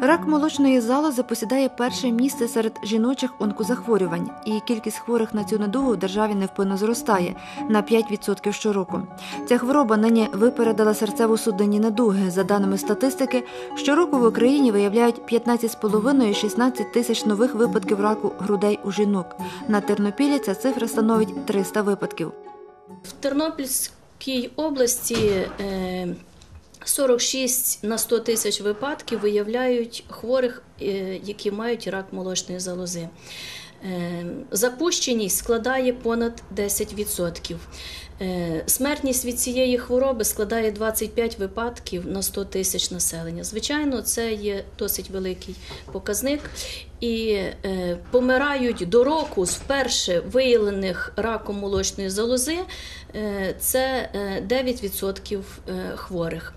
Рак молочної залози посідає перше місце серед жіночих онкозахворювань, і кількість хворих на цю недугу в державі невпинно зростає на 5% щороку. Ця хвороба нині випередила серцево-судинні недуги. За даними статистики, щороку в Україні виявляють 15,5–16 тисяч нових випадків раку грудей у жінок. На Тернопіллі ця цифра становить 300 випадків. В Тернопільській області 46 на 100 тисяч випадків виявляють хворих, які мають рак молочної залози. Запущеність складає понад 10%. Смертність від цієї хвороби складає 25 випадків на 100 тисяч населення. Звичайно, це є досить великий показник. І помирають до року з вперше виявлених раком молочної залози – це 9% хворих.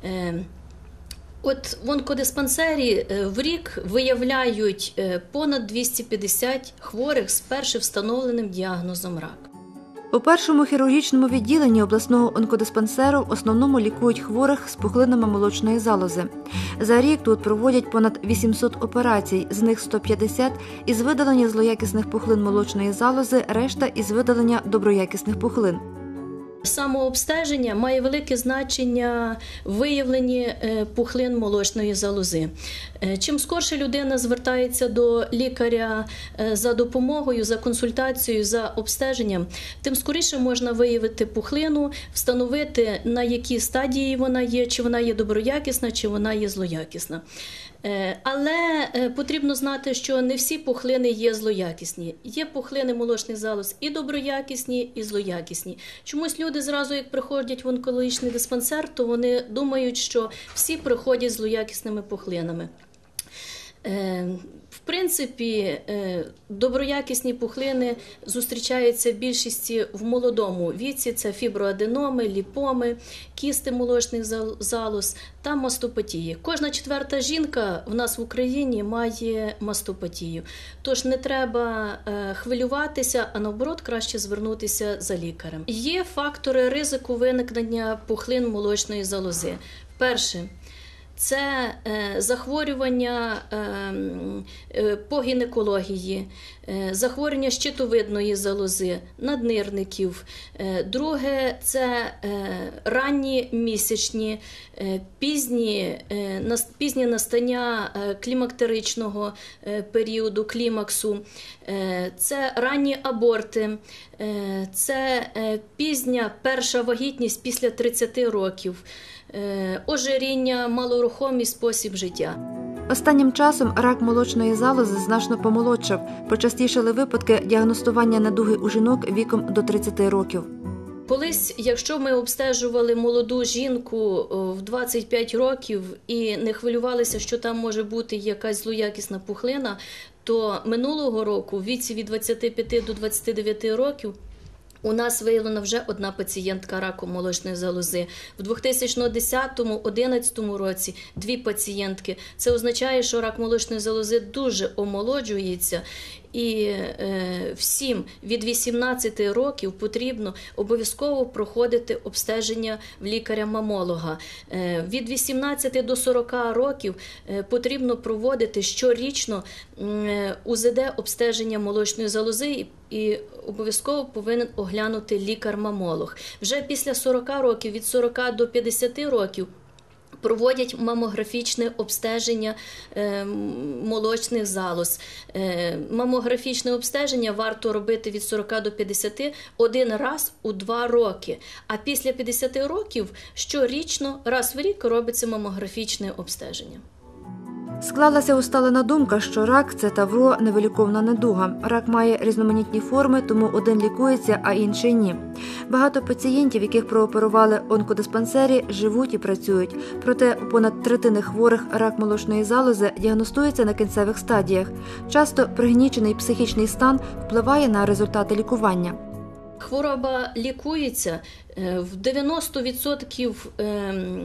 От в онкодиспансері в рік виявляють понад 250 хворих з першим встановленим діагнозом рак. У першому хірургічному відділенні обласного онкодиспансеру в основному лікують хворих з пухлинами молочної залози. За рік тут проводять понад 800 операцій, з них 150 – із видалення злоякісних пухлин молочної залози, решта – із видалення доброякісних пухлин. Самообстеження має велике значення в виявленні пухлин молочної залози. Чим скорше людина звертається до лікаря за допомогою, за консультацією, за обстеженням, тим скоріше можна виявити пухлину, встановити, на якій стадії вона є, чи вона є доброякісна, чи вона є злоякісна. Але потрібно знати, що не всі пухлини є злоякісні. Є пухлини молочних залоз і доброякісні, і злоякісні. Чомусь люди зразу, як приходять в онкологічний диспансер, то вони думають, що всі приходять з злоякісними пухлинами. В принципі, доброякісні пухлини зустрічаються в більшості в молодому віці. Це фіброаденоми, ліпоми, кісти молочних залоз та мастопатії. Кожна четверта жінка в нас в Україні має мастопатію. Тож не треба хвилюватися, а наоборот краще звернутися за лікарем. Є фактори ризику виникнення пухлин молочної залози. Перше – це захворювання по гінекології, захворювання щитовидної залози, наднирників. Друге – це ранні місячні, пізнє настання клімактеричного періоду, клімаксу. Це ранні аборти, це пізня перша вагітність після 30 років. Ожиріння, малорухомий спосіб життя. Останнім часом рак молочної залози значно помолодшав. Почастішали випадки діагностування недуги у жінок віком до 30 років. Колись, якщо ми обстежували молоду жінку в 25 років і не хвилювалися, що там може бути якась злоякісна пухлина, то минулого року, в віці від 25 до 29 років, у нас виявлена вже одна пацієнтка раку молочної залози. В 2010-2011 році 2 пацієнтки. Це означає, що рак молочної залози дуже омолоджується. І всім від 18 років потрібно обов'язково проходити обстеження в лікаря-мамолога. Від 18 до 40 років потрібно проводити щорічно УЗД-обстеження молочної залози і обов'язково повинен оглянути лікар-мамолог. Вже після 40 років, від 40 до 50 років, проводять мамографічне обстеження молочних залоз. Мамографічне обстеження варто робити від 40 до 50 один раз у 2 роки. А після 50 років щорічно, раз в рік, робиться мамографічне обстеження. Склалася усталена думка, що рак – це тавро, невиліковна недуга. Рак має різноманітні форми, тому один лікується, а інший – ні. Багато пацієнтів, яких прооперували в онкодиспансері, живуть і працюють. Проте у понад третини хворих рак молочної залози діагностується на кінцевих стадіях. Часто пригнічений психічний стан впливає на результати лікування. Хвороба лікується в 90%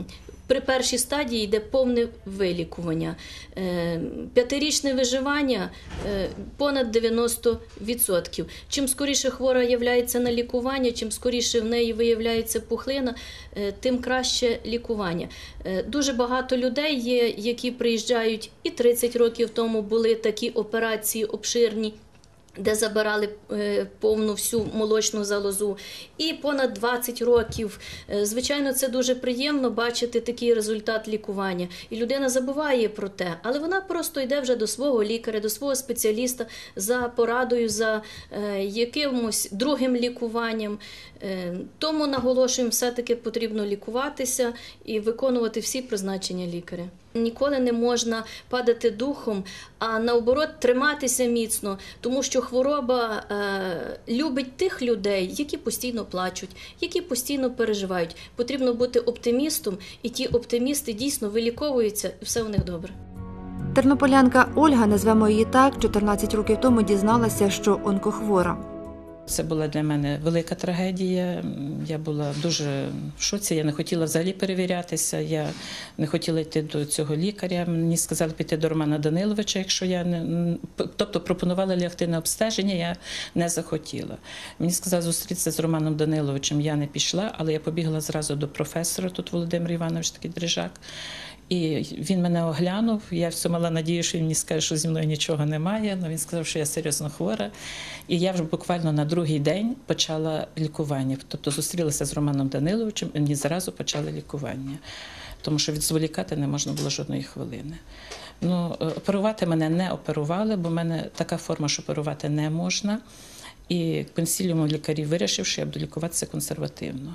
при першій стадії йде повне вилікування. 5-річне виживання понад 90%. Чим скоріше хвора являється на лікування, чим скоріше в неї виявляється пухлина, тим краще лікування. Дуже багато людей є, які приїжджають, і 30 років тому були такі операції обширні, де забирали повну всю молочну залозу. І понад 20 років. Звичайно, це дуже приємно бачити такий результат лікування. І людина забуває про те, але вона просто йде вже до свого лікаря, до свого спеціаліста за порадою, за якимось другим лікуванням. Тому наголошуємо, все-таки потрібно лікуватися і виконувати всі призначення лікаря. Ніколи не можна падати духом, а наоборот триматися міцно, тому що хвороба любить тих людей, які постійно плачуть, які постійно переживають. Потрібно бути оптимістом, і ті оптимісти дійсно виліковуються, і все у них добре. Тернополянка Ольга, назвемо її так, 14 років тому дізналася, що онкохвора. Це була для мене велика трагедія. Я була дуже в шоці, я не хотіла взагалі перевірятися, я не хотіла йти до цього лікаря. Мені сказали піти до Романа Даниловича, якщо я не... Тобто пропонували лягти на обстеження, я не захотіла. Мені сказали зустрітися з Романом Даниловичем, я не пішла, але я побігла зразу до професора, тут Володимир Іванович, такий Дрижак. І він мене оглянув, я все мала надію, що він мені скаже, що зі мною нічого немає, але він сказав, що я серйозно хвора. І я вже буквально на другий день почала лікування. Тобто зустрілася з Романом Даниловичем, і мені зразу почали лікування. Тому що відзволікати не можна було жодної хвилини. Ну, оперувати мене не оперували, бо в мене така форма, що оперувати не можна. І консиліум лікарів вирішив, що я буду лікуватися консервативно.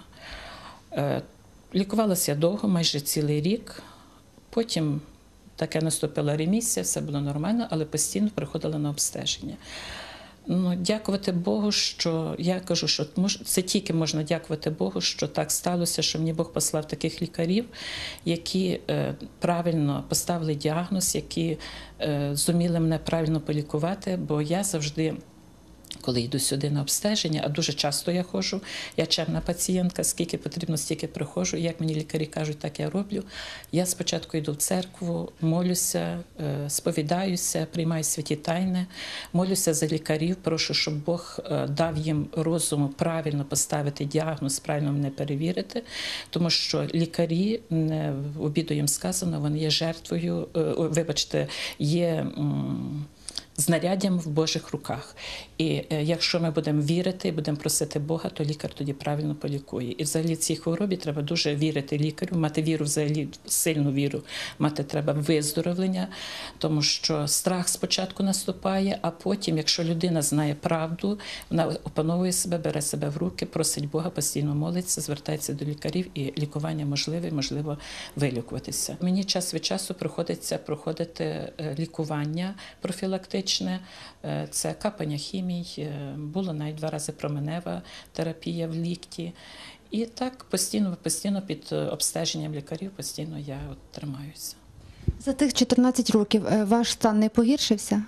Лікувалася я довго, майже цілий рік. Потім таке наступила ремісія, все було нормально, але постійно приходила на обстеження. Ну, дякувати Богу, що я кажу, що це тільки можна дякувати Богу, що так сталося, що мені Бог послав таких лікарів, які правильно поставили діагноз, які зуміли мене правильно полікувати, бо я завжди, коли йду сюди на обстеження, а дуже часто я ходжу, я чемна пацієнтка, скільки потрібно, стільки приходжу, і як мені лікарі кажуть, так я роблю. Я спочатку йду в церкву, молюся, сповідаюся, приймаю святі тайни, молюся за лікарів, прошу, щоб Бог дав їм розуму правильно поставити діагноз, правильно мене перевірити, тому що лікарі, в обіду їм сказано, вони є жертвою, вибачте, є знаряддям в Божих руках. І якщо ми будемо вірити, будемо просити Бога, то лікар тоді правильно полікує. І взагалі цій хворобі треба дуже вірити лікарю, мати віру взагалі, сильну віру, мати треба виздоровлення, тому що страх спочатку наступає, а потім, якщо людина знає правду, вона опановує себе, бере себе в руки, просить Бога, постійно молиться, звертається до лікарів, і лікування можливе, можливо вилікуватися. Мені час від часу приходиться проходити лікування профілактичне. Це капання хімій, було навіть 2 рази променева терапія в лікті. І так постійно під обстеженням лікарів постійно я тримаюся. За тих 14 років ваш стан не погіршився?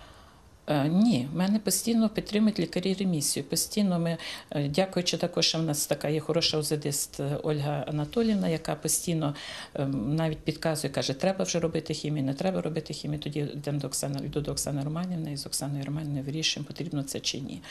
Ні, мене постійно підтримують лікарі ремісію. Постійно ми, дякуючи також, що в нас така є хороша ОЗДист Ольга Анатоліївна, яка постійно навіть підказує, каже, треба вже робити хімію, не треба робити хімію. Тоді йдемо до Оксани Романівни, і з Оксаною Романівною вирішуємо, потрібно це чи ні.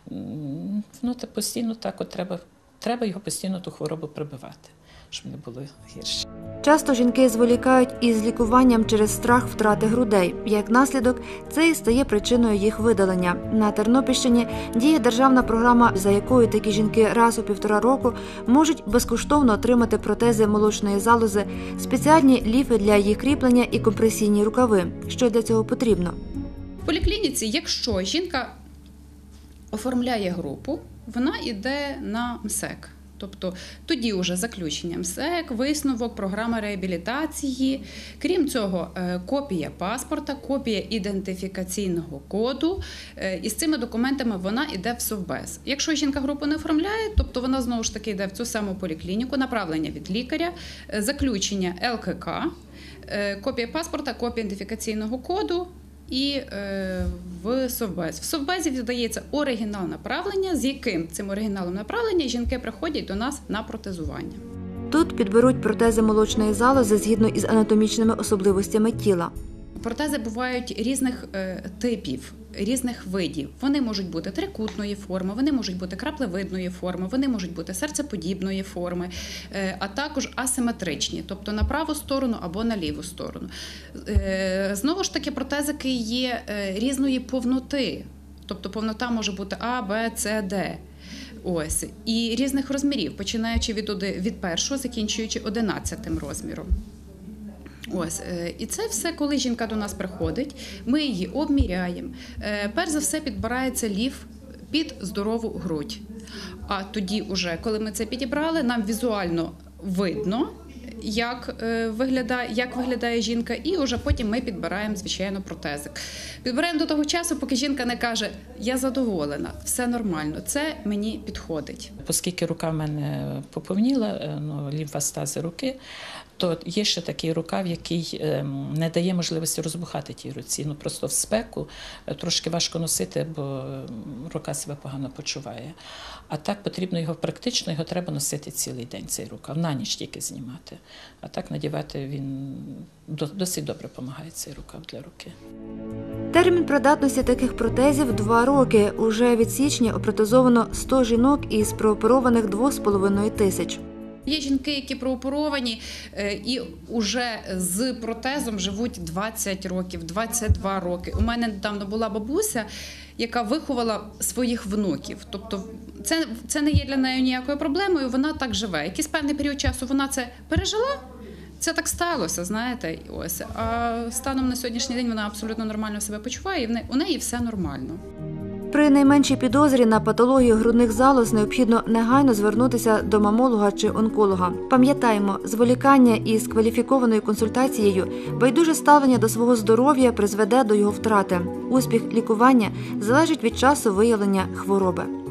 Ну, то постійно так, от треба його постійно, ту хворобу прибивати, щоб не було гірше. Часто жінки зволікають із лікуванням через страх втрати грудей. Як наслідок, це і стає причиною їх видалення. На Тернопільщині діє державна програма, за якою такі жінки раз у 1,5 року можуть безкоштовно отримати протези молочної залози, спеціальні ліфи для їх кріплення і компресійні рукави. Що для цього потрібно? В поліклініці, якщо жінка оформляє групу, вона йде на МСЕК. Тобто тоді вже заключення МСЕК, висновок, програма реабілітації. Крім цього, копія паспорта, копія ідентифікаційного коду. І з цими документами вона йде в Совбез. Якщо жінка групу не оформляє, тобто вона знову ж таки йде в цю саму поліклініку, направлення від лікаря, заключення ЛКК, копія паспорта, копія ідентифікаційного коду. І в Совбез. В Совбезі віддається оригінал направлення, з яким цим оригіналом направлення жінки приходять до нас на протезування. Тут підберуть протези молочної залози згідно із анатомічними особливостями тіла. Протези бувають різних типів, різних видів. Вони можуть бути трикутної форми, вони можуть бути краплевидної форми, вони можуть бути серцеподібної форми, а також асиметричні, тобто на праву сторону або на ліву сторону. Знову ж таки, протезики є різної повноти, тобто повнота може бути А, Б, С, Д. Ось. І різних розмірів, починаючи від першого, закінчуючи 11 розміром. Ось, і це все, коли жінка до нас приходить, ми її обміряємо. Перш за все підбирається ліф під здорову грудь. А тоді, уже, коли ми це підібрали, нам візуально видно, як виглядає жінка, і вже потім ми підбираємо, звичайно, протезик. Підбираємо до того часу, поки жінка не каже: я задоволена, все нормально, це мені підходить. Оскільки рука в мене поповніла, лімфостази руки, то є ще такий рукав, який не дає можливості розбухати тій руці. Просто в спеку трошки важко носити, бо рука себе погано почуває. А так потрібно його треба носити цілий день, цей рукав, на ніч тільки знімати. А так надівати він досить добре допомагає, цей рукав для руки. Термін придатності таких протезів – 2 роки. Уже від січня опротезовано 100 жінок із прооперованих 2,5 тисяч. Є жінки, які прооперовані і вже з протезом живуть 20 років, 22 роки. У мене недавно була бабуся, яка виховала своїх внуків. Тобто це не є для неї ніякою проблемою, вона так живе. Якийсь певний період часу вона це пережила, це так сталося, знаєте. Ось. А станом на сьогоднішній день вона абсолютно нормально себе почуває, і у неї все нормально. При найменшій підозрі на патологію грудних залоз необхідно негайно звернутися до мамолога чи онколога. Пам'ятаємо, зволікання із кваліфікованою консультацією, байдуже ставлення до свого здоров'я призведе до його втрати. Успіх лікування залежить від часу виявлення хвороби.